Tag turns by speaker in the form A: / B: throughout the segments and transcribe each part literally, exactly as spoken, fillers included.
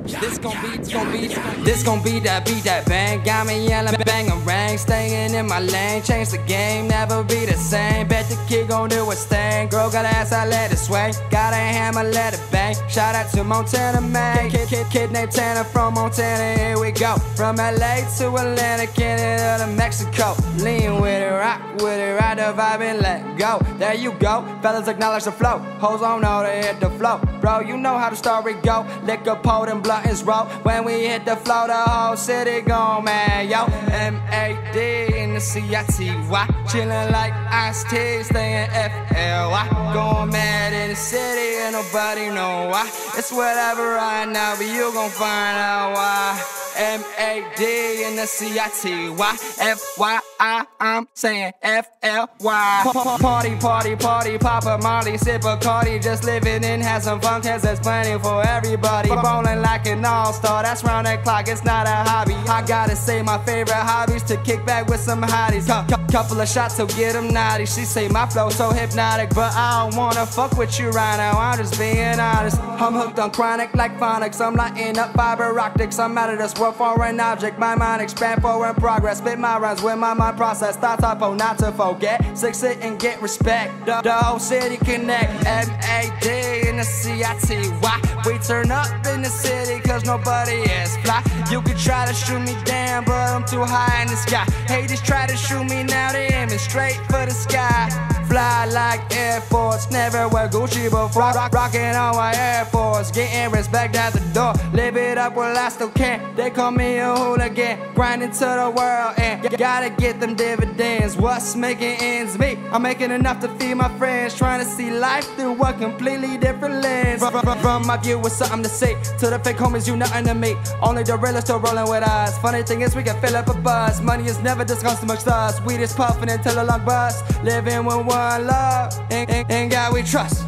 A: This gon' be, this gon' be, this gon' be that beat that bang. Got me yelling bang-a-rang, staying in my lane. Change the game, never be the same. Bet the kid gon' do a thing. Girl got ass, I let it sway. Got a hammer, let it bang. Shout out to Montana, man. Kid, kid, kid named Tanner from Montana, here we go. From L A to Atlanta, Canada to Mexico. Lean with it, rock with it, ride the vibe and let go. There you go, fellas acknowledge the flow. Hoes don't know to hit the flow. Bro, you know how the story go. Liquor, pot, and bluntins roll. When we hit the flow, the whole city gone mad, yo. M A D in the C I T Y. Chillin' like Ice T, staying F L Y. Going mad in the city and nobody know why. It's whatever right now, but you gon' find out why. M A D in the C I T Y. F Y I, I'm saying F L Y. Party, party, party, pop a molly, sip a Cardi. Just living and have some fun, cause there's plenty for everybody. Bowling like an all-star, that's round the clock, it's not a hobby. I gotta say my favorite hobbies to kick back with some hotties. Couple of shots to get them naughty. She say my flow so hypnotic, but I don't wanna fuck with you right now, I'm just being honest. I'm hooked on chronic like phonics, I'm lighting up fiber optics. I'm out of this world for an object, my mind expand forward progress. Spit my rhymes with my mind process, thought typo not to forget. Succeed and get respect, the, the whole city connect. M A D in the C I T Y. We turn up in the city cause nobody is fly. You could try to shoot me down, but I'm too high in the sky. Haters try to shoot me now, they aiming straight for the sky. Fly like Air Force, never wear Gucci before. Rock, rocking on my Air Force, getting respect at the door. Live it up while I still can. They call me a hooligan, grinding to the world and gotta get them dividends. What's making ends meet? I'm making enough to feed my friends, trying to see life through a completely different lens. From, from, from my view with something to say, to the fake homies you nothing to me. Only the real are still rolling with us. Funny thing is we can fill up a bus. Money is never discussed amongst us. We just puffing until a long bus. Living with one love, in, in, in God we trust.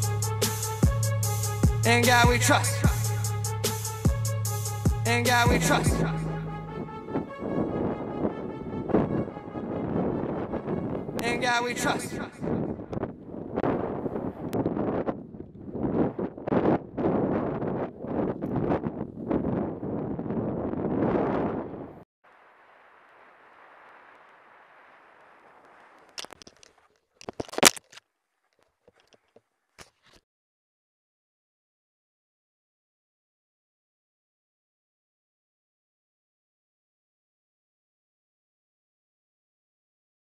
A: In God we trust. In God we trust. In God we trust.